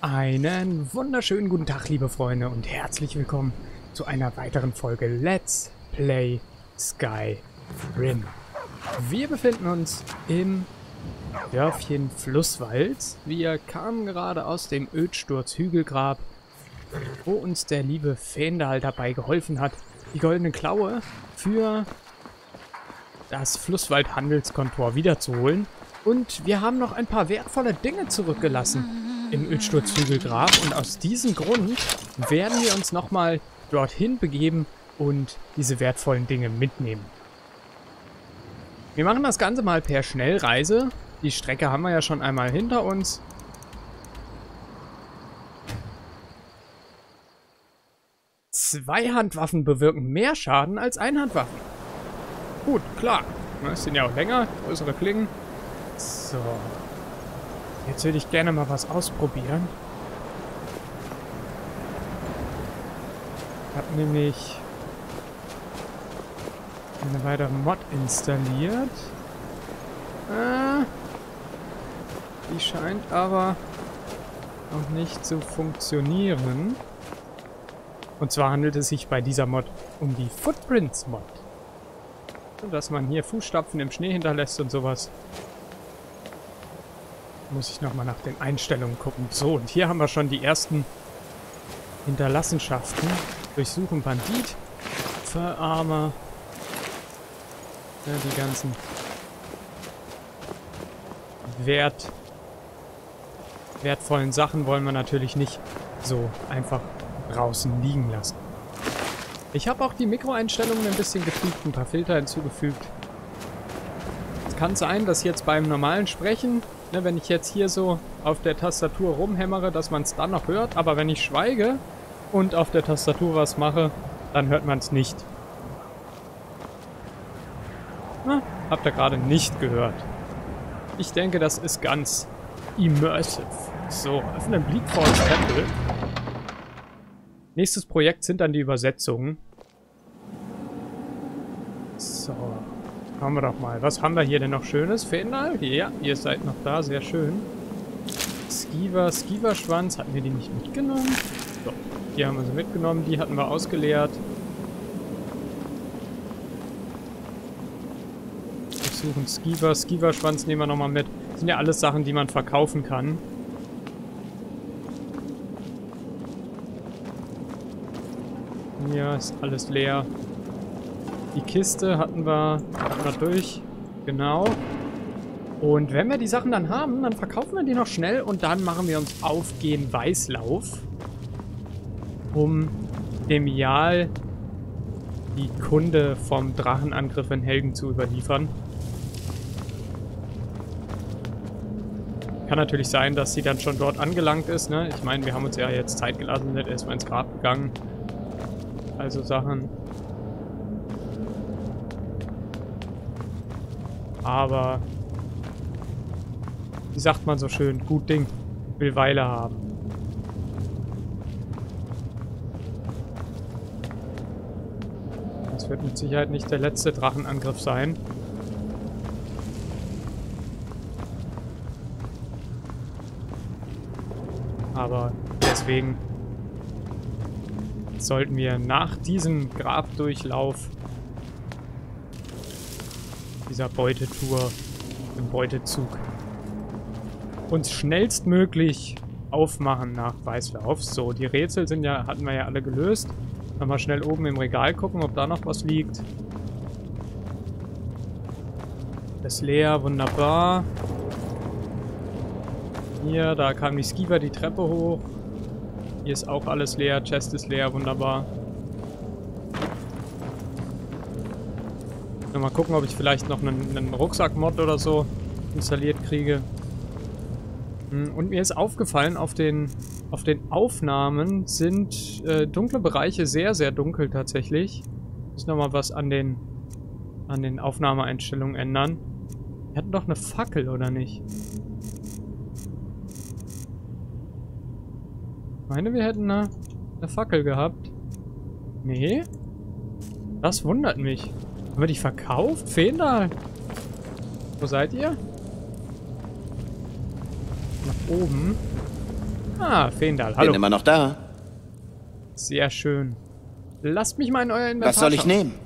Einen wunderschönen guten Tag, liebe Freunde, und herzlich willkommen zu einer weiteren Folge Let's Play Skyrim. Wir befinden uns im Dörfchen Flusswald. Wir kamen gerade aus dem Ödsturz-Hügelgrab, wo uns der liebe Faendal dabei geholfen hat, die goldene Klaue für das Flusswald-Handelskontor wiederzuholen. Und wir haben noch ein paar wertvolle Dinge zurückgelassen im Ödsturz-Hügelgrab. Und aus diesem Grund werden wir uns nochmal dorthin begeben und diese wertvollen Dinge mitnehmen. Wir machen das Ganze mal per Schnellreise. Die Strecke haben wir ja schon einmal hinter uns. Zweihandwaffen bewirken mehr Schaden als Einhandwaffen. Gut, klar. Das sind ja auch länger, größere Klingen. So. Jetzt würde ich gerne mal was ausprobieren. Ich habe nämlich eine weitere Mod installiert. Die scheint aber noch nicht zu funktionieren. Und zwar handelt es sich bei dieser Mod um die Footprints Mod. Dass man hier Fußstapfen im Schnee hinterlässt und sowas. Muss ich nochmal nach den Einstellungen gucken. So, und hier haben wir schon die ersten Hinterlassenschaften. Durchsuchen Bandit, Verarmer. Ja, die ganzen wertvollen Sachen wollen wir natürlich nicht so einfach draußen liegen lassen. Ich habe auch die Mikroeinstellungen ein bisschen gefügt, ein paar Filter hinzugefügt. Es kann sein, dass jetzt beim normalen Sprechen, ne, wenn ich jetzt hier so auf der Tastatur rumhämmere, dass man es dann noch hört, aber wenn ich schweige und auf der Tastatur was mache, dann hört man es nicht. Na, habt ihr gerade nicht gehört. Ich denke, das ist ganz immersive. So, öffnen Bleakfalls Temple. Nächstes Projekt sind dann die Übersetzungen. So, schauen wir doch mal. Was haben wir hier denn noch Schönes? Faendal? Ja, ihr seid noch da. Sehr schön. Skiverschwanz. Hatten wir die nicht mitgenommen? Doch, die haben wir so mitgenommen. Die hatten wir ausgeleert. Wir suchen Skiverschwanz nehmen wir nochmal mit. Das sind ja alles Sachen, die man verkaufen kann. Hier ist alles leer. Die Kiste hatten wir durch. Genau. Und wenn wir die Sachen dann haben, dann verkaufen wir die noch schnell und dann machen wir uns auf gen Weißlauf, um dem Jarl die Kunde vom Drachenangriff in Helgen zu überliefern. Kann natürlich sein, dass sie dann schon dort angelangt ist, ne? Ich meine, wir haben uns ja jetzt Zeit gelassen, sind erstmal ins Grab gegangen. Also Sachen. Aber wie sagt man so schön? Gut Ding. Will Weile haben. Das wird mit Sicherheit nicht der letzte Drachenangriff sein. Aber deswegen sollten wir nach diesem Grabdurchlauf dieser Beutetour, im Beutezug, uns schnellstmöglich aufmachen nach Weißlauf. So, die Rätsel sind ja, hatten wir ja alle gelöst. Mal schnell oben im Regal gucken, ob da noch was liegt. Das ist leer, wunderbar. Hier, da kam die Skiver die Treppe hoch. Hier ist auch alles leer, Chest ist leer, wunderbar. Mal gucken, ob ich vielleicht noch einen Rucksack-Mod oder so installiert kriege. Und mir ist aufgefallen, auf den Aufnahmen sind dunkle Bereiche sehr, sehr dunkel tatsächlich. Ich muss nochmal was an den Aufnahmeeinstellungen ändern. Wir hatten doch eine Fackel, oder nicht? Ich meine, wir hätten eine Fackel gehabt. Nee. Das wundert mich. Haben wir die verkauft? Faendal? Wo seid ihr? Nach oben. Ah, Fendal, hallo. Bin immer noch da. Sehr schön. Lasst mich mal in euer Inventar Was soll ich schauen. nehmen?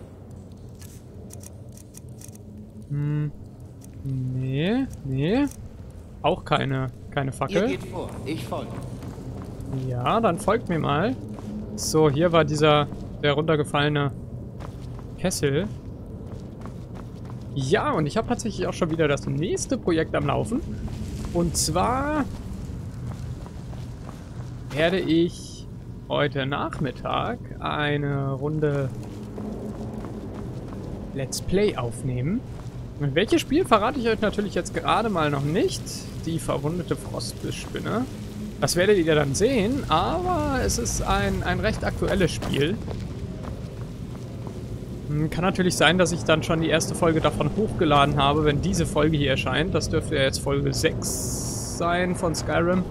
Nee. Auch keine Ihr Fackel. geht vor, ich folge. Ja, dann folgt mir mal. So, hier war der runtergefallene Kessel. Ja, und ich habe tatsächlich auch schon wieder das nächste Projekt am Laufen. Und zwar werde ich heute Nachmittag eine Runde Let's Play aufnehmen. Und welches Spiel verrate ich euch natürlich jetzt gerade mal noch nicht. Die verwundete Frostbissspinne. Das werdet ihr dann sehen, aber es ist ein recht aktuelles Spiel. Kann natürlich sein, dass ich dann schon die erste Folge davon hochgeladen habe, wenn diese Folge hier erscheint. Das dürfte ja jetzt Folge 6 sein von Skyrim.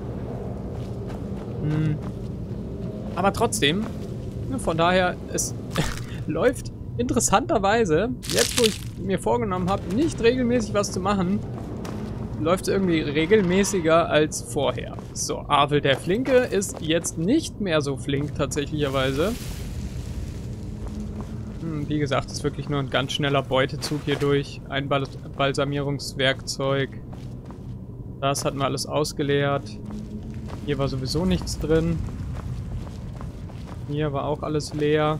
Aber trotzdem, von daher, es läuft interessanterweise, jetzt wo ich mir vorgenommen habe, nicht regelmäßig was zu machen, läuft es irgendwie regelmäßiger als vorher. So, Arvel der Flinke ist jetzt nicht mehr so flink tatsächlicherweise. Wie gesagt, ist wirklich nur ein ganz schneller Beutezug hier durch. Ein Balsamierungswerkzeug. Das hatten wir alles ausgeleert. Hier war sowieso nichts drin. Hier war auch alles leer.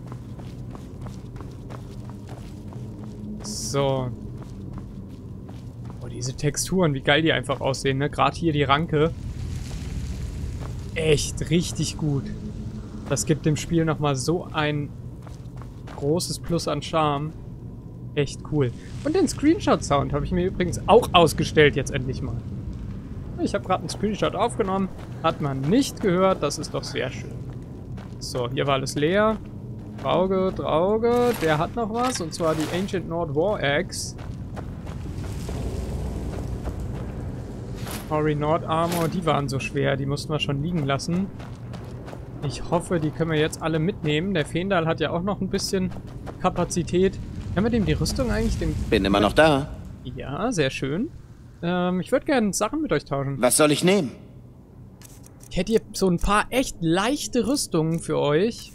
So. Oh, diese Texturen, wie geil die einfach aussehen, ne? Gerade hier die Ranke. Echt richtig gut. Das gibt dem Spiel nochmal so ein großes Plus an Charme. Echt cool. Und den Screenshot-Sound habe ich mir übrigens auch ausgestellt jetzt endlich mal. Ich habe gerade einen Screenshot aufgenommen. Hat man nicht gehört. Das ist doch sehr schön. So, hier war alles leer. Drauge. Der hat noch was. Und zwar die Ancient Nord War Axe. Hoary Nord Armor. Die waren so schwer. Die mussten wir schon liegen lassen. Ich hoffe, die können wir jetzt alle mitnehmen. Der Fendal hat ja auch noch ein bisschen Kapazität. Können wir dem die Rüstung eigentlich... Bin immer noch da. Ja, sehr schön. Ich würde gerne Sachen mit euch tauschen. Was soll ich nehmen? Ich hätte hier so ein paar echt leichte Rüstungen für euch.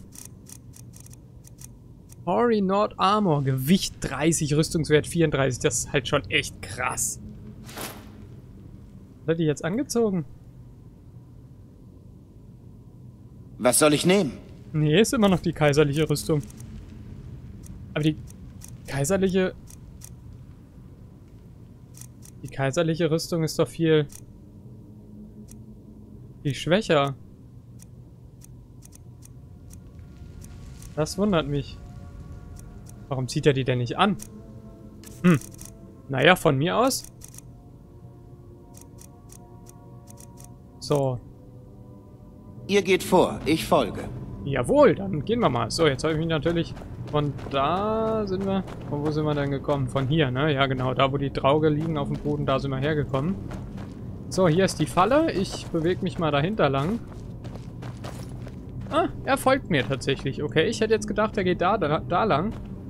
Hoary Nord Armor. Gewicht 30, Rüstungswert 34. Das ist halt schon echt krass. Hat er die jetzt angezogen? Was soll ich nehmen? Nee, ist immer noch die kaiserliche Rüstung. Aber die kaiserliche Rüstung ist doch viel schwächer. Das wundert mich. Warum zieht er die denn nicht an? Naja, von mir aus. So. Ihr geht vor, ich folge. Jawohl, dann gehen wir mal. So, jetzt habe ich mich natürlich... Von da sind wir... Von wo sind wir denn gekommen? Von hier, ne? Ja, genau. Da, wo die Drauge liegen auf dem Boden, da sind wir hergekommen. So, hier ist die Falle. Ich bewege mich mal dahinter lang. Ah, er folgt mir tatsächlich. Okay, ich hätte jetzt gedacht, er geht da lang.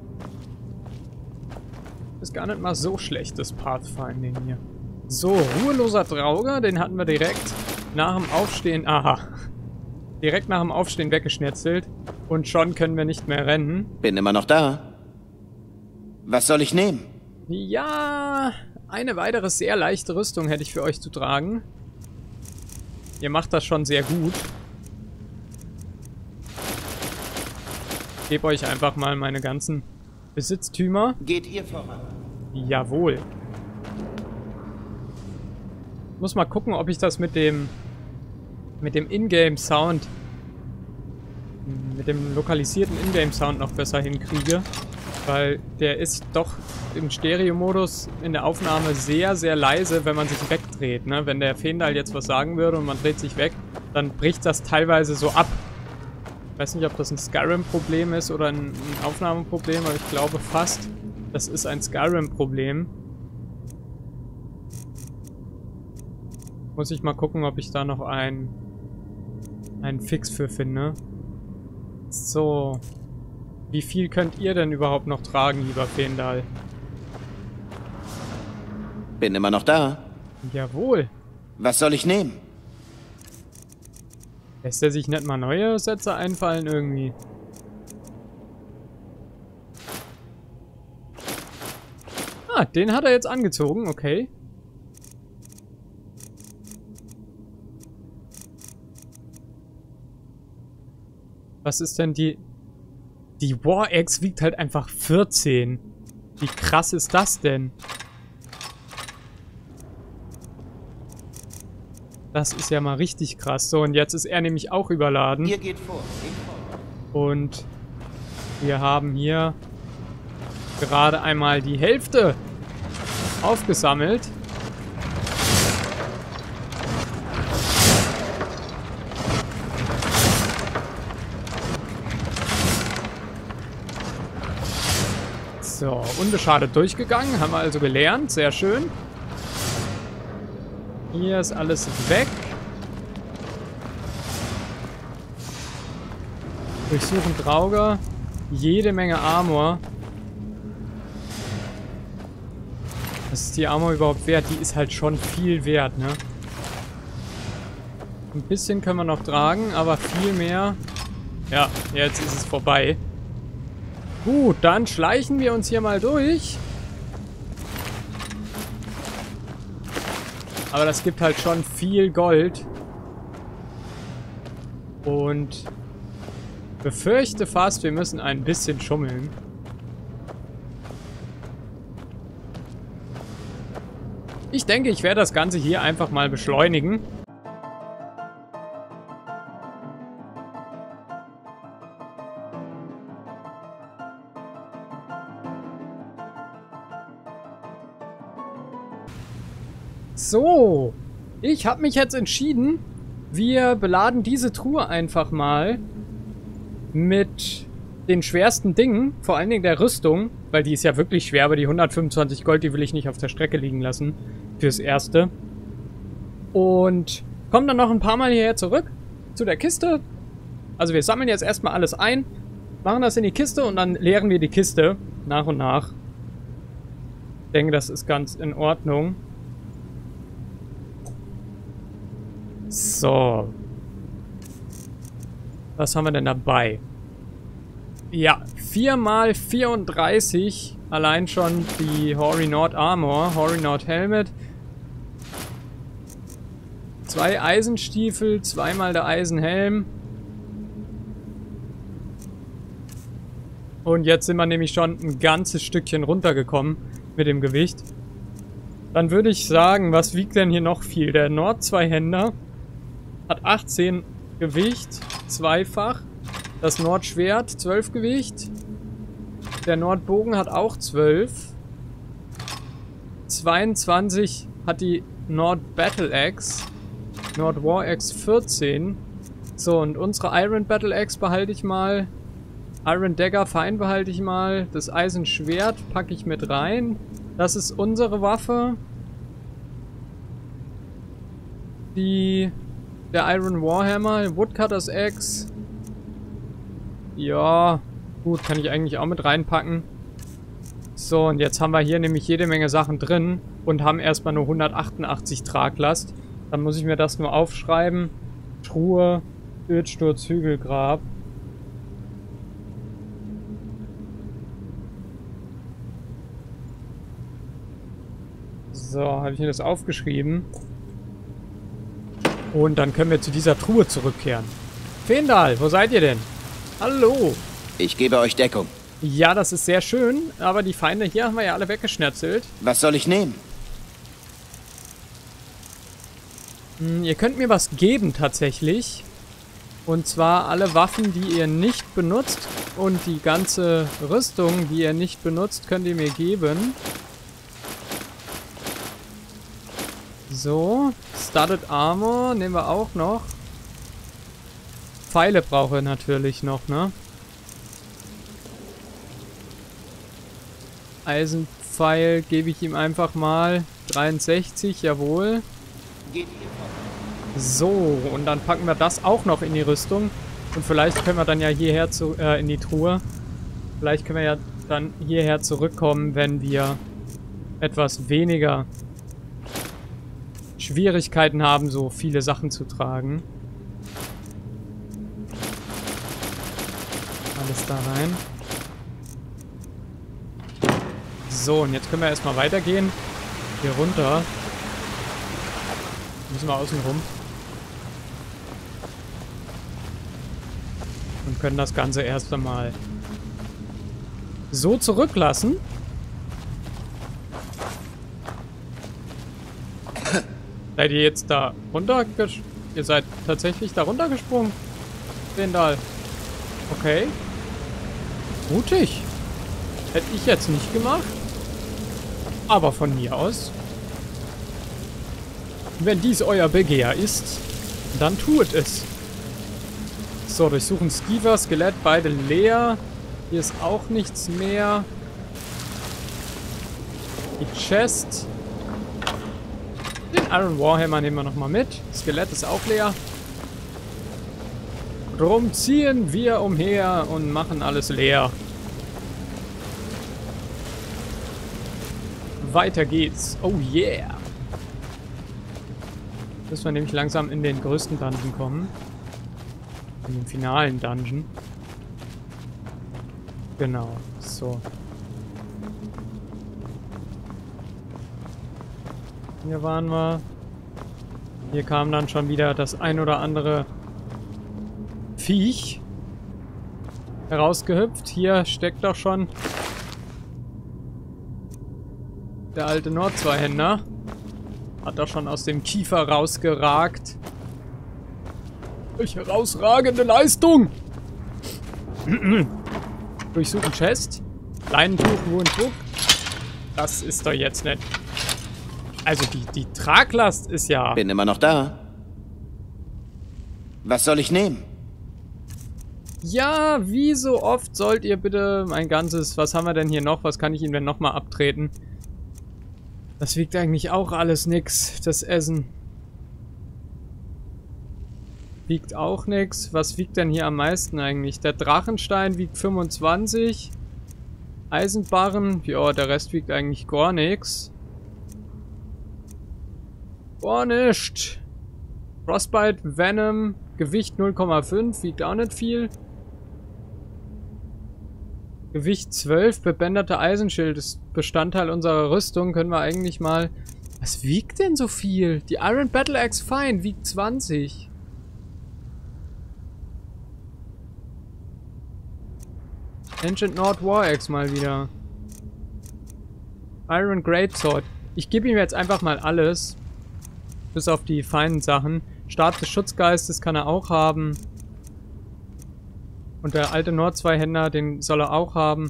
Ist gar nicht mal so schlecht, das Pathfinding hier. So, ruheloser Drauge. Den hatten wir direkt nach dem Aufstehen... Aha. Direkt nach dem Aufstehen weggeschnetzelt. Und schon können wir nicht mehr rennen. Bin immer noch da. Was soll ich nehmen? Ja, eine weitere sehr leichte Rüstung hätte ich für euch zu tragen. Ihr macht das schon sehr gut. Ich gebe euch einfach mal meine ganzen Besitztümer. Geht ihr voran? Jawohl. Ich muss mal gucken, ob ich das mit dem Ingame-Sound, mit dem lokalisierten Ingame-Sound noch besser hinkriege. Weil der ist doch im Stereo-Modus in der Aufnahme sehr, sehr leise, wenn man sich wegdreht. Ne? Wenn der Fendal jetzt was sagen würde und man dreht sich weg, dann bricht das teilweise so ab. Ich weiß nicht, ob das ein Skyrim-Problem ist oder ein Aufnahmeproblem, aber ich glaube fast, das ist ein Skyrim-Problem. Muss ich mal gucken, ob ich da noch einen Fix für finde. So. Wie viel könnt ihr denn überhaupt noch tragen, lieber Fendal? Bin immer noch da. Jawohl. Was soll ich nehmen? Lässt er sich nicht mal neue Sätze einfallen irgendwie? Ah, den hat er jetzt angezogen, okay. Was ist denn die... Die War Axe wiegt halt einfach 14. Wie krass ist das denn? Das ist ja mal richtig krass. So, und jetzt ist er nämlich auch überladen. Ihr geht vor. Und wir haben hier gerade einmal die Hälfte aufgesammelt. So, unbeschadet durchgegangen. Haben wir also gelernt. Sehr schön. Hier ist alles weg. Durchsuchen Drauger. Jede Menge Armor. Was ist die Armor überhaupt wert? Die ist halt schon viel wert, ne? Ein bisschen können wir noch tragen, aber viel mehr... Ja, jetzt ist es vorbei. Gut, dann schleichen wir uns hier mal durch. Aber das gibt halt schon viel Gold. Und befürchte fast, wir müssen ein bisschen schummeln. Ich denke, ich werde das Ganze hier einfach mal beschleunigen. So, ich habe mich jetzt entschieden, wir beladen diese Truhe einfach mal mit den schwersten Dingen, vor allen Dingen der Rüstung, weil die ist ja wirklich schwer, aber die 125 Gold, die will ich nicht auf der Strecke liegen lassen, fürs Erste. Und kommen dann noch ein paar Mal hierher zurück, zu der Kiste. Also wir sammeln jetzt erstmal alles ein, machen das in die Kiste und dann leeren wir die Kiste nach und nach. Ich denke, das ist ganz in Ordnung. So. Was haben wir denn dabei? Ja, 4x34. Allein schon die Hoary Nord Armor. Hoary Nord Helmet. 2 Eisenstiefel. 2-mal der Eisenhelm. Und jetzt sind wir nämlich schon ein ganzes Stückchen runtergekommen mit dem Gewicht. Dann würde ich sagen, was wiegt denn hier noch viel? Der Nord-Zweihänder hat 18 Gewicht, zweifach. Das Nordschwert 12 Gewicht. Der Nordbogen hat auch 12. 22 hat die Nord Battle Axe. Nord War Axe 14. So, und unsere Iron Battle Axe behalte ich mal. Iron Dagger Fein behalte ich mal. Das Eisenschwert packe ich mit rein. Das ist unsere Waffe. Der Iron Warhammer, Woodcutter's Axe. Ja, gut, kann ich eigentlich auch mit reinpacken. So, und jetzt haben wir hier nämlich jede Menge Sachen drin und haben erstmal nur 188 Traglast. Dann muss ich mir das nur aufschreiben. Truhe, Bildsturz, Hügelgrab. So, habe ich mir das aufgeschrieben. Und dann können wir zu dieser Truhe zurückkehren. Fendal, wo seid ihr denn? Hallo. Ich gebe euch Deckung. Ja, das ist sehr schön, aber die Feinde hier haben wir ja alle weggeschnetzelt. Was soll ich nehmen? Ihr könnt mir was geben tatsächlich. Und zwar alle Waffen, die ihr nicht benutzt. Und die ganze Rüstung, die ihr nicht benutzt, könnt ihr mir geben. So, Studded Armor nehmen wir auch noch. Pfeile brauche ich natürlich noch, ne? Eisenpfeil gebe ich ihm einfach mal. 63, jawohl. So, und dann packen wir das auch noch in die Rüstung. Und vielleicht können wir dann ja hierher in die Truhe. Vielleicht können wir ja dann hierher zurückkommen, wenn wir etwas weniger Schwierigkeiten haben, so viele Sachen zu tragen. alles da rein. So, und jetzt können wir erstmal weitergehen. Hier runter. Müssen wir außen rum. Und können das Ganze erst einmal so zurücklassen. Seid ihr jetzt da runtergesprungen? Ihr seid tatsächlich da runtergesprungen? Wendal. Okay. Mutig. Hätte ich jetzt nicht gemacht. Aber von mir aus. Wenn dies euer Begehr ist, dann tut es. So, durchsuchen Skiver, Skelett, beide leer. Hier ist auch nichts mehr. Die Chest. Den Iron Warhammer nehmen wir nochmal mit. Skelett ist auch leer. Drum ziehen wir umher und machen alles leer. Weiter geht's. Oh yeah. Müssen wir nämlich langsam in den größten Dungeon kommen. In den finalen Dungeon. Genau. So. Hier waren wir. Hier kam dann schon wieder das ein oder andere Viech herausgehüpft. Hier steckt doch schon der alte Nord-Zweihänder. Hat doch schon aus dem Kiefer rausgeragt. Welch herausragende Leistung! Durchsuchen Chest. Leinentuch, Wurmdruck. Das ist doch jetzt nicht. Also die Traglast ist ja... Bin immer noch da. Was soll ich nehmen? Ja, wie so oft sollt ihr bitte mein ganzes... Was haben wir denn hier noch? Was kann ich ihm denn nochmal abtreten? Das wiegt eigentlich auch alles nix, das Essen. Wiegt auch nix. Was wiegt denn hier am meisten eigentlich? Der Drachenstein wiegt 25. Eisenbarren, ja, der Rest wiegt eigentlich gar nix. Gar nicht. Frostbite, Venom, Gewicht 0,5, wiegt auch nicht viel. Gewicht 12, bebänderter Eisenschild ist Bestandteil unserer Rüstung. Können wir eigentlich mal... Was wiegt denn so viel? Die Iron Battle Axe Fine wiegt 20. Ancient Nord War Axe mal wieder. Iron Greatsword. Ich gebe ihm jetzt einfach mal alles. Bis auf die feinen Sachen. Stab des Schutzgeistes kann er auch haben. Und der alte Nord-Zweihänder, den soll er auch haben.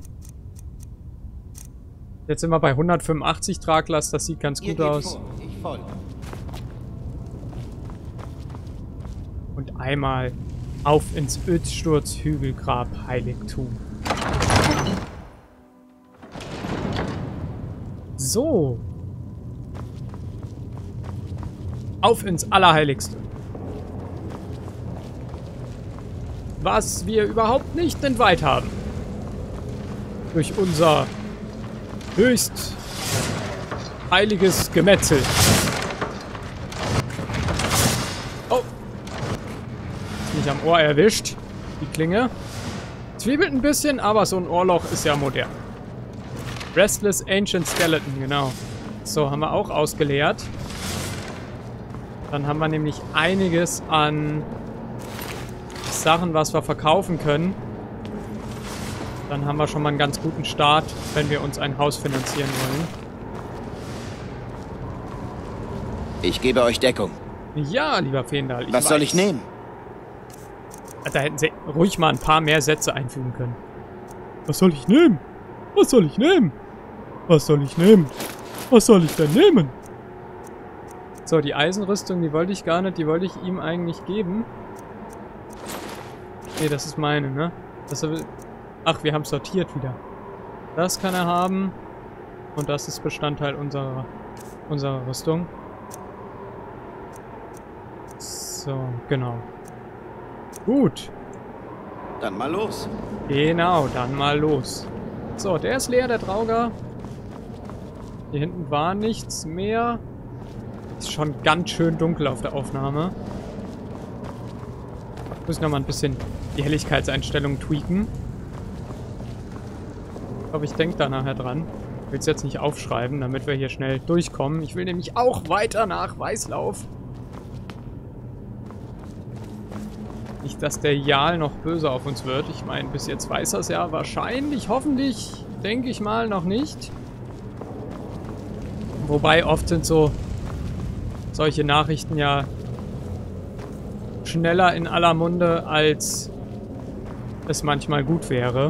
Jetzt sind wir bei 185 Traglast, das sieht ganz gut aus. Und einmal auf ins Ödsturzhügelgrab Heiligtum. So. Auf ins Allerheiligste. Was wir überhaupt nicht entweiht haben. Durch unser höchst heiliges Gemetzel. Oh. Ist mich am Ohr erwischt. Die Klinge. Zwiebelt ein bisschen, aber so ein Ohrloch ist ja modern. Restless Ancient Skeleton, genau. So, haben wir auch ausgeleert. Dann haben wir nämlich einiges an Sachen, was wir verkaufen können. Dann haben wir schon mal einen ganz guten Start, wenn wir uns ein Haus finanzieren wollen. Ich gebe euch Deckung. Ja, lieber Fendal. Was soll ich nehmen? Da hätten sie ruhig mal ein paar mehr Sätze einfügen können. Was soll ich nehmen? Was soll ich nehmen? Was soll ich nehmen? Was soll ich denn nehmen? So, die Eisenrüstung, die wollte ich gar nicht. Die wollte ich ihm eigentlich geben. Nee, das ist meine, ne? Ach, wir haben sortiert wieder. Das kann er haben. Und das ist Bestandteil unserer Rüstung. So, genau. Gut. Dann mal los. Genau, dann mal los. So, der ist leer, der Trauger. Hier hinten war nichts mehr. Ist schon ganz schön dunkel auf der Aufnahme. Ich muss noch mal ein bisschen die Helligkeitseinstellung tweaken. Ich denke da nachher dran. Ich will es jetzt nicht aufschreiben, damit wir hier schnell durchkommen. Ich will nämlich auch weiter nach Weißlauf. Nicht, dass der Jarl noch böse auf uns wird. Ich meine, bis jetzt weiß er es ja wahrscheinlich, hoffentlich, denke ich mal, noch nicht. Wobei oft sind so solche Nachrichten ja schneller in aller Munde, als es manchmal gut wäre.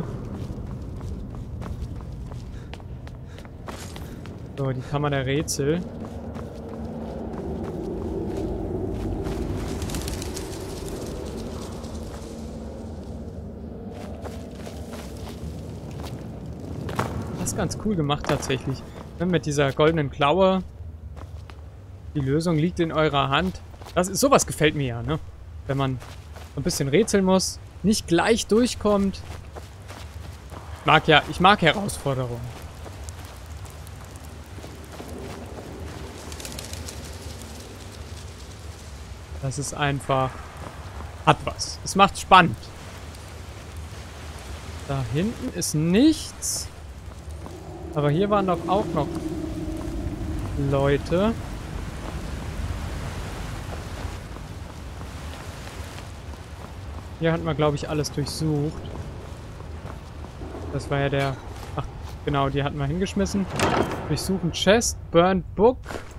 So, die Kammer der Rätsel. Das ist ganz cool gemacht tatsächlich. Mit dieser goldenen Klaue. Die Lösung liegt in eurer Hand. Sowas gefällt mir ja, ne? Wenn man ein bisschen rätseln muss, nicht gleich durchkommt. Ich mag Herausforderungen. Das ist einfach... hat was. Es macht spannend. Da hinten ist nichts. Aber hier waren doch auch noch Leute. Hier hatten wir, glaube ich, alles durchsucht. Das war ja der... Ach, genau, die hatten wir hingeschmissen. Durchsuchen Chest, Burned Book.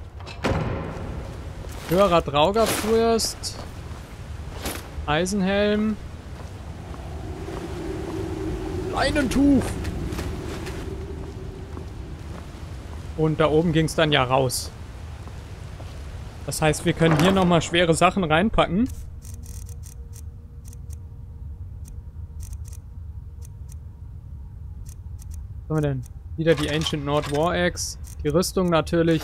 Höherer Draugerfürst. Eisenhelm. Leinentuch. Und da oben ging es dann ja raus. Das heißt, wir können hier nochmal schwere Sachen reinpacken. Was haben wir denn? Wieder die Ancient Nord War Axe. Die Rüstung natürlich.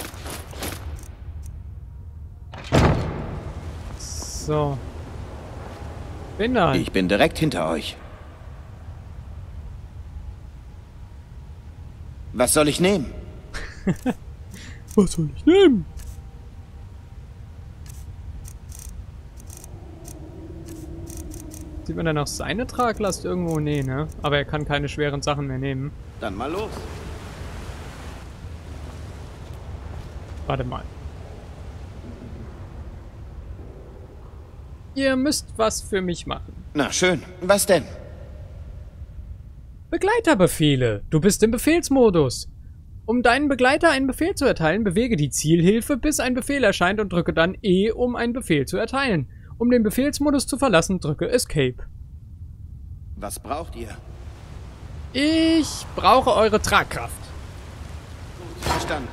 So. Bin da. Ich bin direkt hinter euch. Was soll ich nehmen? Was soll ich nehmen? Sieht man dann auch seine Traglast irgendwo? Nee, ne? Aber er kann keine schweren Sachen mehr nehmen. Dann mal los. Warte mal. Ihr müsst was für mich machen. Na schön. Was denn? Begleiterbefehle. Du bist im Befehlsmodus. Um deinen Begleiter einen Befehl zu erteilen, bewege die Zielhilfe, bis ein Befehl erscheint und drücke dann E, um einen Befehl zu erteilen. Um den Befehlsmodus zu verlassen, drücke Escape. Was braucht ihr? Ich brauche eure Tragkraft. Gut, verstanden.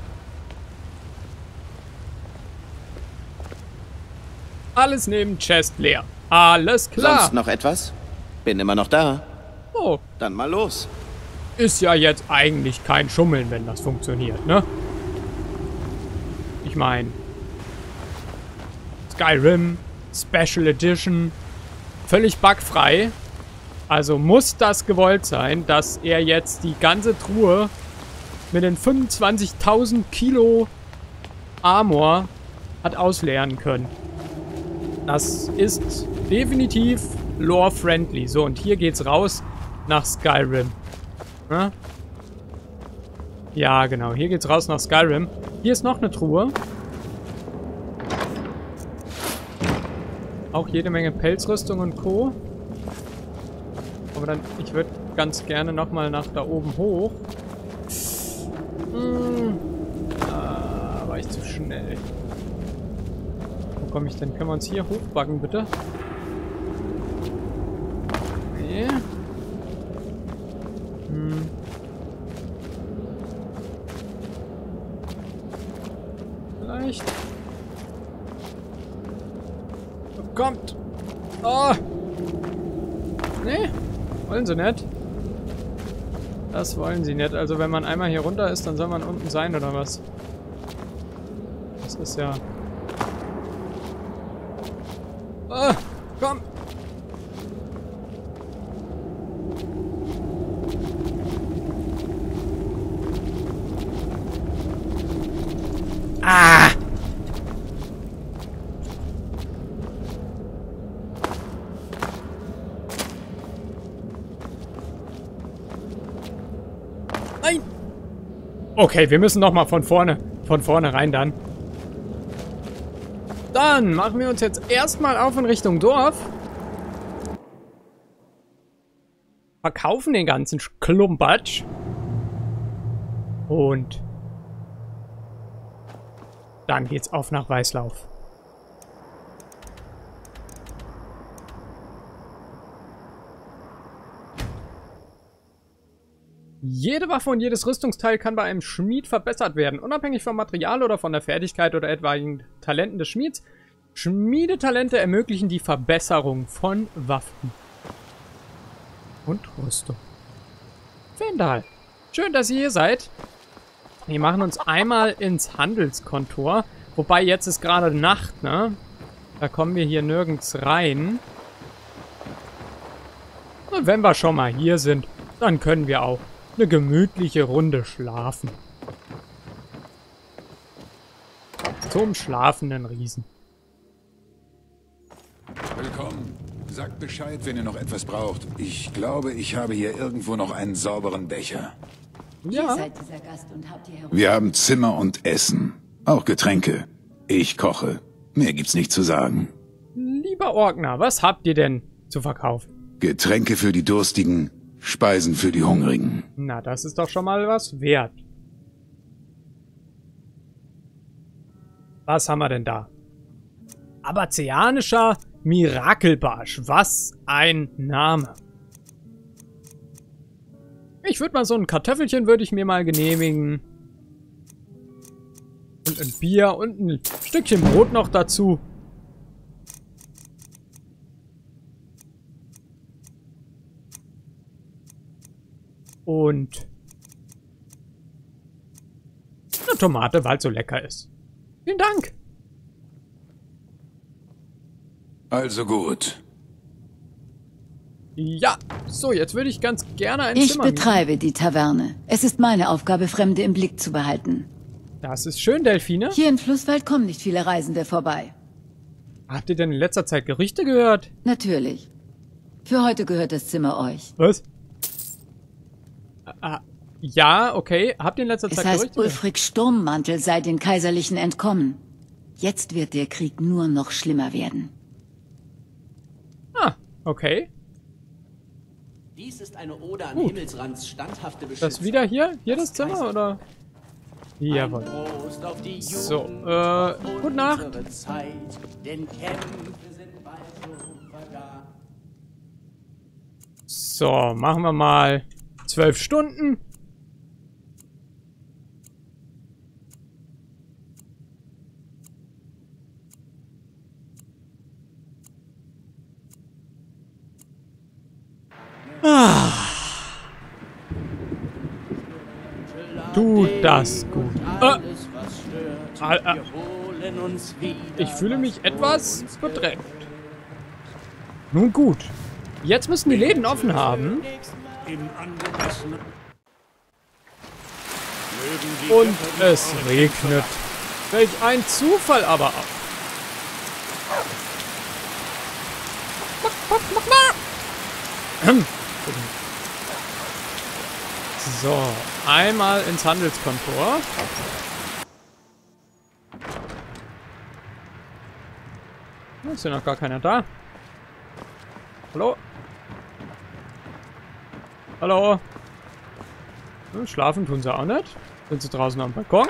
Alles neben Chest leer. Alles klar. Sonst noch etwas? Bin immer noch da. Oh, Dann mal los. ist ja jetzt eigentlich kein Schummeln, wenn das funktioniert, ne? Ich meine, Skyrim, Special Edition, völlig bugfrei. Also muss das gewollt sein, dass er jetzt die ganze Truhe mit den 25.000 Kilo Armor hat ausleeren können. Das ist definitiv lore-friendly. So, und hier geht's raus nach Skyrim. Na? Ja, genau. Hier geht's raus nach Skyrim. Hier ist noch eine Truhe. Auch jede Menge Pelzrüstung und Co. Aber dann, ich würde ganz gerne nochmal nach da oben hoch. War ich zu schnell. Wo komme ich denn? Können wir uns hier hochbacken, bitte? Nee. Vielleicht. Kommt! Oh! Nee, wollen sie nicht. Das wollen sie nicht. Also wenn man einmal hier runter ist, dann soll man unten sein, oder was? Das ist ja... Oh, komm! Ah! Okay, wir müssen nochmal von vorne rein dann. Dann machen wir uns jetzt erstmal auf in Richtung Dorf. Verkaufen den ganzen Klumpatsch. Und dann geht's auf nach Weißlauf. Jede Waffe und jedes Rüstungsteil kann bei einem Schmied verbessert werden, unabhängig vom Material oder von der Fertigkeit oder etwaigen Talenten des Schmieds. Schmiedetalente ermöglichen die Verbesserung von Waffen und Rüstung. Fendal, schön, dass ihr hier seid. Wir machen uns einmal ins Handelskontor, wobei jetzt ist gerade Nacht, ne? Da kommen wir hier nirgends rein. Und wenn wir schon mal hier sind, dann können wir auch eine gemütliche Runde schlafen. Zum schlafenden Riesen. Willkommen. Sagt Bescheid, wenn ihr noch etwas braucht. Ich glaube, ich habe hier irgendwo noch einen sauberen Becher. Ja. Ihr seid dieser Gast und habt hier herum. Wir haben Zimmer und Essen. Auch Getränke. Ich koche. Mehr gibt's nicht zu sagen. Lieber Orkner, was habt ihr denn zu verkaufen? Getränke für die Durstigen, Speisen für die Hungrigen. Na, das ist doch schon mal was wert. Was haben wir denn da? Abazianischer Mirakelbarsch. Was ein Name. Ich würde mal so ein Kartoffelchen würde ich mir mal genehmigen. Und ein Bier und ein Stückchen Brot noch dazu. Und eine Tomate, weil es so lecker ist. Vielen Dank. Also gut. Ja, so, jetzt würde ich ganz gerne ein Ich Zimmer mieten. betreibe die Taverne. Es ist meine Aufgabe, Fremde im Blick zu behalten. Das ist schön, Delfine. Hier in Flusswald kommen nicht viele Reisende vorbei. Habt ihr denn in letzter Zeit Gerüchte gehört? Natürlich. Für heute gehört das Zimmer euch. Was? Ja, okay. Habt ihr in letzter Es Zeit heißt, Gerüchte gehört? Ulfric Sturmmantel sei den Kaiserlichen entkommen. Jetzt wird der Krieg nur noch schlimmer werden. Ah, okay. Dies ist eine Ode an Gut. Himmelsrands standhafte Beschützer. Das wieder hier? Hier das Zimmer, oder? Jawohl. Prost auf die So, Jugend gute Nacht. unsere Zeit, denn Kämpfe sind bald so vergangen. So, machen wir mal 12 Stunden. Tut das gut. Alles, was stört, Ah, wir holen uns wieder, Ich fühle mich was etwas uns bedrängt. Nun gut. Jetzt müssen die Läden offen haben. Und es regnet. Welch ein Zufall aber auch. So, einmal ins Handelskontor. Ist ja noch gar keiner da. Hallo? Hallo? Hm, schlafen tun sie auch nicht. Sind sie draußen am Balkon?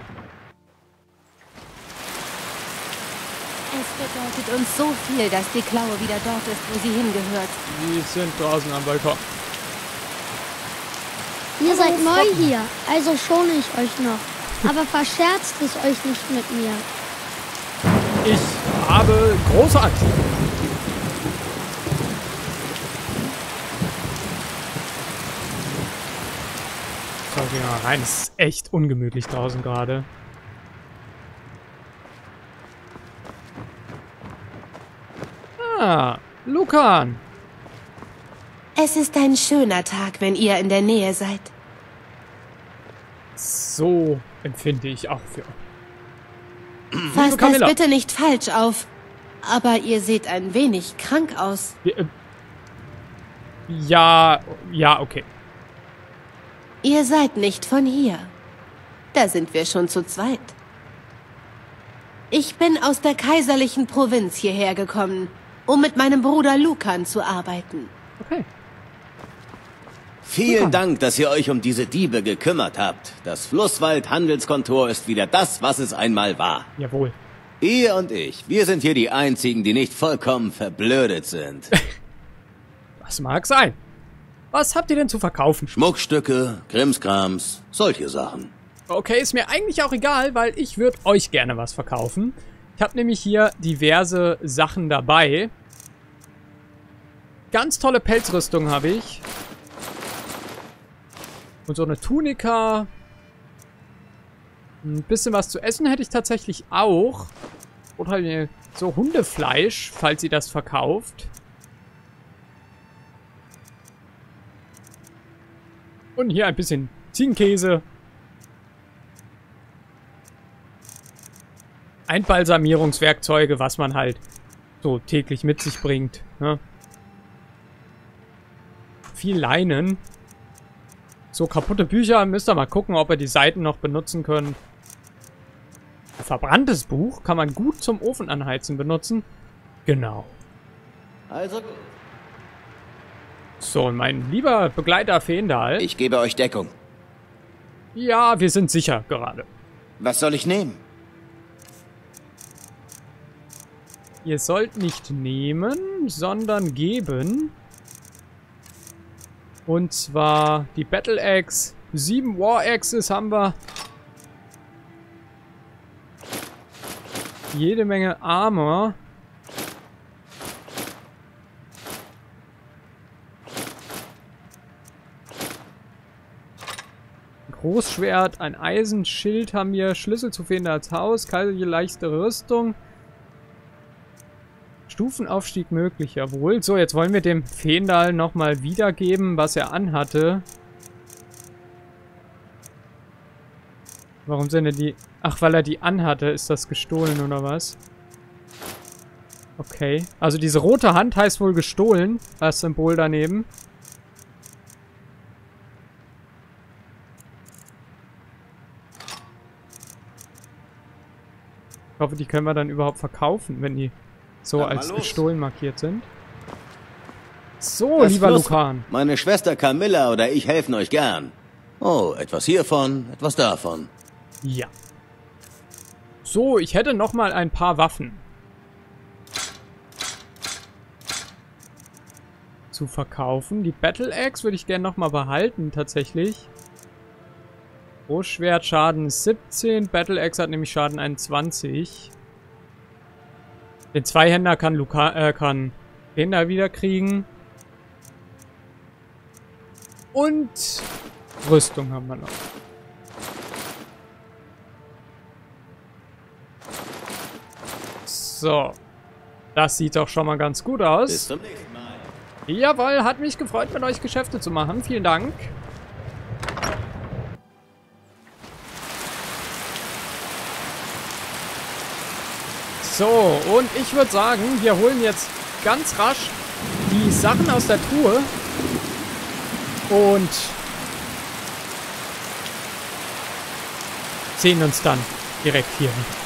Es bedeutet uns so viel, dass die Klaue wieder dort ist, wo sie hingehört. Die sind draußen am Balkon. Ihr seid neu hier, also schone ich euch noch. Aber verscherzt es euch nicht mit mir. Ich habe große Angst. So, gehen wir mal rein. Es ist echt ungemütlich draußen gerade. Ah, Lukan. Es ist ein schöner Tag, wenn ihr in der Nähe seid. So empfinde ich auch für euch. Fasst das Camilla. bitte nicht falsch auf. Aber ihr seht ein wenig krank aus. Ja, ja, okay. Ihr seid nicht von hier. Da sind wir schon zu zweit. Ich bin aus der kaiserlichen Provinz hierher gekommen, um mit meinem Bruder Lucan zu arbeiten. Okay. Vielen Dank, dass ihr euch um diese Diebe gekümmert habt. Das Flusswald-Handelskontor ist wieder das, was es einmal war. Jawohl. Ihr und ich, wir sind hier die Einzigen, die nicht vollkommen verblödet sind. Das mag sein. Was habt ihr denn zu verkaufen? Schmuckstücke, Krimskrams, solche Sachen. Okay, ist mir eigentlich auch egal, weil ich würde euch gerne was verkaufen. Ich habe nämlich hier diverse Sachen dabei. Ganz tolle Pelzrüstung habe ich. Und so eine Tunika. Ein bisschen was zu essen hätte ich tatsächlich auch. Oder so Hundefleisch, falls ihr das verkauft. Und hier ein bisschen Ziegenkäse. Einbalsamierungswerkzeuge, was man halt so täglich mit sich bringt. Ne? Viel Leinen. So, kaputte Bücher. Müsst ihr mal gucken, ob ihr die Seiten noch benutzen könnt. Ein verbranntes Buch kann man gut zum Ofen anheizen benutzen. Genau. Also, So, mein lieber Begleiter Fendal. ich gebe euch Deckung. Ja, wir sind sicher gerade. Was soll ich nehmen? Ihr sollt nicht nehmen, sondern geben. Und zwar die Battle Axe. 7 War Axes haben wir. Jede Menge Armor. Großschwert, ein Eisenschild haben wir. Schlüssel zu Fendals Haus. Kaiserliche leichte Rüstung. Stufenaufstieg möglich, jawohl. So, jetzt wollen wir dem Fendal nochmal wiedergeben, was er anhatte. Warum sind denn die... Ach, weil er die anhatte, ist das gestohlen oder was? Okay. Also diese rote Hand heißt wohl gestohlen. Das Symbol daneben. Ich hoffe, die können wir dann überhaupt verkaufen, wenn die so Dann mal als los. gestohlen markiert sind. So, Das lieber Fluss- Lucan. Meine Schwester Camilla oder ich helfen euch gern. Oh, etwas hiervon, etwas davon. Ja. So, ich hätte noch mal ein paar Waffen zu verkaufen. Die Battle Axe würde ich gerne noch mal behalten, tatsächlich. Großschwert, Schaden 17. Battle Axe hat nämlich Schaden 21. Den Zweihänder kann Fendal wieder kriegen. Und Rüstung haben wir noch. So. Das sieht doch schon mal ganz gut Bis aus. zum nächsten Mal. Jawohl, hat mich gefreut, mit euch Geschäfte zu machen. Vielen Dank. So, und ich würde sagen, wir holen jetzt ganz rasch die Sachen aus der Truhe. Und sehen uns dann direkt hier wieder.